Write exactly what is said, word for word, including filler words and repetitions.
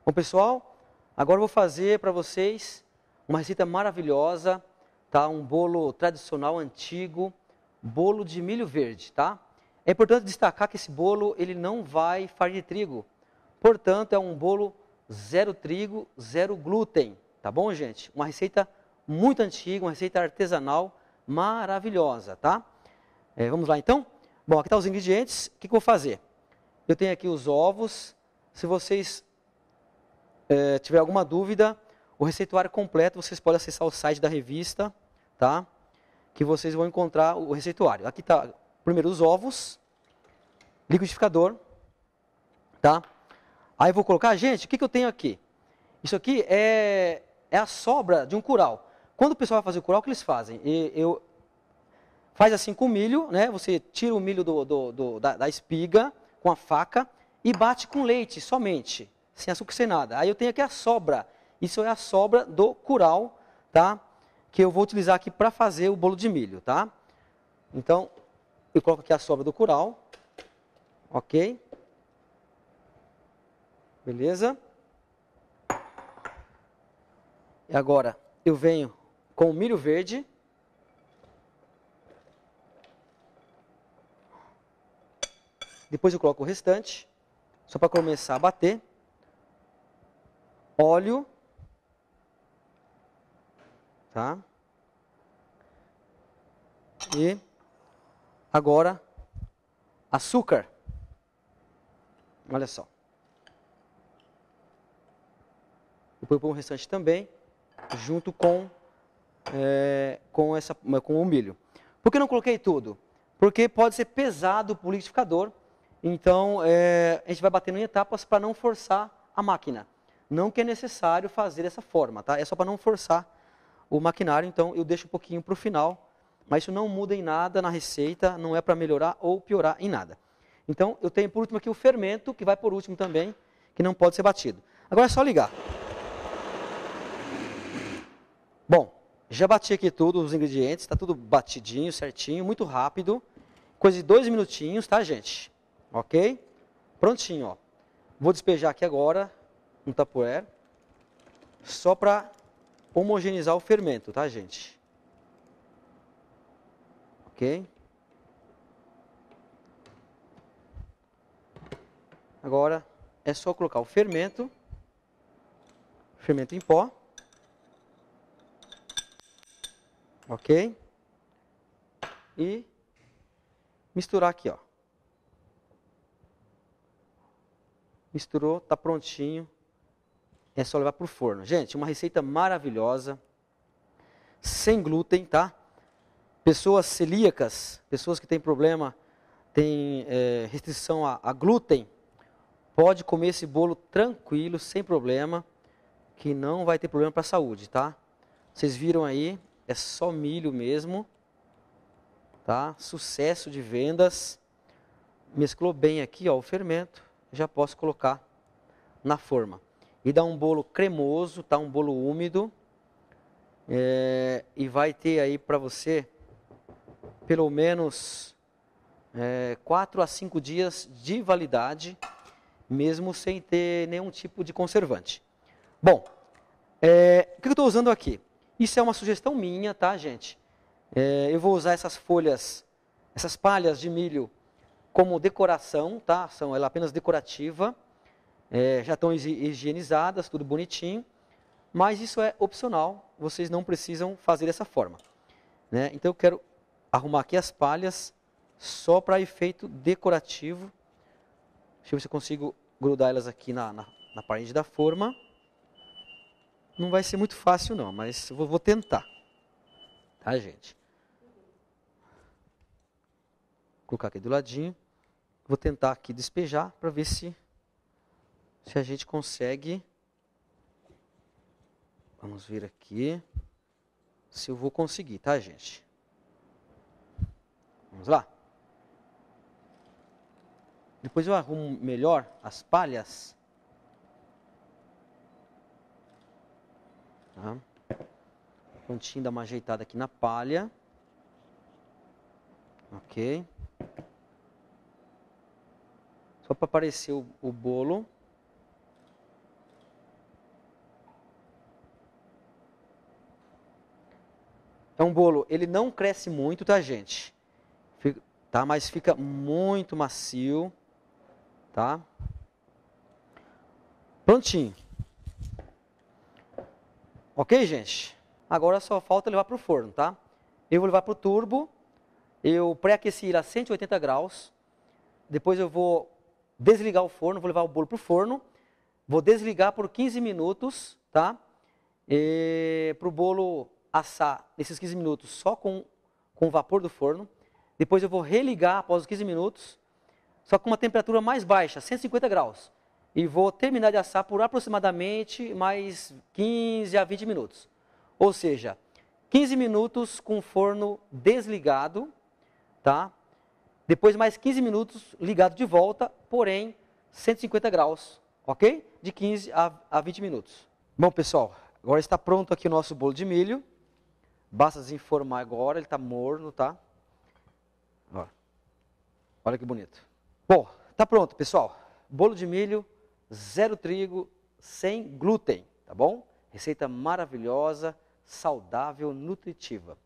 Bom, pessoal, agora eu vou fazer para vocês uma receita maravilhosa, tá? Um bolo tradicional, antigo, bolo de milho verde, tá? É importante destacar que esse bolo ele não vai farinha de trigo, portanto é um bolo zero trigo, zero glúten, tá bom, gente? Uma receita muito antiga, uma receita artesanal maravilhosa, tá? É, vamos lá então? Bom, aqui estão os ingredientes, o que, que eu vou fazer? Eu tenho aqui os ovos, se vocês é, tiverem alguma dúvida, o receituário completo vocês podem acessar o site da revista, tá? Que vocês vão encontrar o receituário. Aqui está primeiro os ovos, liquidificador, tá? Aí eu vou colocar, gente, o que, que eu tenho aqui? Isso aqui é, é a sobra de um curau. Quando o pessoal vai fazer o curau, o que eles fazem? E, eu, faz assim com o milho, né? Você tira o milho do, do, do, da, da espiga com a faca e bate com leite somente, sem açúcar, sem nada. Aí eu tenho aqui a sobra. Isso é a sobra do curau, tá? Que eu vou utilizar aqui para fazer o bolo de milho, tá? Então, eu coloco aqui a sobra do curau. Ok? Beleza? E agora, eu venho com o milho verde. Depois eu coloco o restante, só para começar a bater. Óleo. Tá? E agora, açúcar. Olha só. Depois eu ponho o restante também, junto com, é, com, essa, com o milho. Por que não coloquei tudo? Porque pode ser pesado para o liquidificador. Então, é, a gente vai batendo em etapas para não forçar a máquina. Não que é necessário fazer dessa forma, tá? É só para não forçar o maquinário, então eu deixo um pouquinho para o final. Mas isso não muda em nada na receita, não é para melhorar ou piorar em nada. Então, eu tenho por último aqui o fermento, que vai por último também, que não pode ser batido. Agora é só ligar. Bom, já bati aqui tudo, os ingredientes, está tudo batidinho, certinho, muito rápido. Coisa de dois minutinhos, tá, gente? Ok? Prontinho, ó. Vou despejar aqui agora um Tupperware, só para homogeneizar o fermento, tá, gente? Ok? Agora é só colocar o fermento, fermento em pó. Ok? E misturar aqui, ó. Misturou, tá prontinho. É só levar para o forno. Gente, uma receita maravilhosa, sem glúten, tá? Pessoas celíacas, pessoas que têm problema, têm é, restrição a, a glúten, pode comer esse bolo tranquilo, sem problema, que não vai ter problema para a saúde, tá? Vocês viram aí, é só milho mesmo, tá? Sucesso de vendas. Mesclou bem aqui, ó, o fermento, já posso colocar na forma. E dá um bolo cremoso, tá? Um bolo úmido. É, e vai ter aí para você pelo menos é, quatro a cinco dias de validade, mesmo sem ter nenhum tipo de conservante. Bom, é, o que eu estou usando aqui? Isso é uma sugestão minha, tá, gente? É, eu vou usar essas folhas, essas palhas de milho como decoração, tá? São ela apenas decorativa. É, já estão higienizadas, tudo bonitinho. Mas isso é opcional, vocês não precisam fazer dessa forma, né? Então eu quero arrumar aqui as palhas só para efeito decorativo. Deixa eu ver se eu consigo grudar elas aqui na, na, na parede da forma. Não vai ser muito fácil não, mas eu vou, vou tentar. Tá, gente? Vou colocar aqui do ladinho. Vou tentar aqui despejar para ver se, se a gente consegue. Vamos ver aqui se eu vou conseguir, tá, gente? Vamos lá. Depois eu arrumo melhor as palhas. Tá? Prontinho, dá uma ajeitada aqui na palha. Ok. Só para aparecer o, o bolo. É um bolo, ele não cresce muito, tá, gente? Fica, tá, mas fica muito macio, tá? Prontinho. Ok, gente? Agora só falta levar para o forno, tá? Eu vou levar para o turbo. Eu pré-aqueci ele a cento e oitenta graus. Depois eu vou desligar o forno, vou levar o bolo para o forno. Vou desligar por quinze minutos, tá? Para o bolo assar nesses quinze minutos só com, com o vapor do forno. Depois eu vou religar após os quinze minutos, só com uma temperatura mais baixa, cento e cinquenta graus. E vou terminar de assar por aproximadamente mais quinze a vinte minutos. Ou seja, quinze minutos com o forno desligado, tá? Depois mais quinze minutos ligado de volta, porém cento e cinquenta graus, ok? De quinze a vinte minutos. Bom, pessoal, agora está pronto aqui o nosso bolo de milho. Basta desenformar agora, ele está morno, tá? Ó. Olha que bonito. Bom, está pronto, pessoal. Bolo de milho, zero trigo, sem glúten, tá bom? Receita maravilhosa, saudável, nutritiva.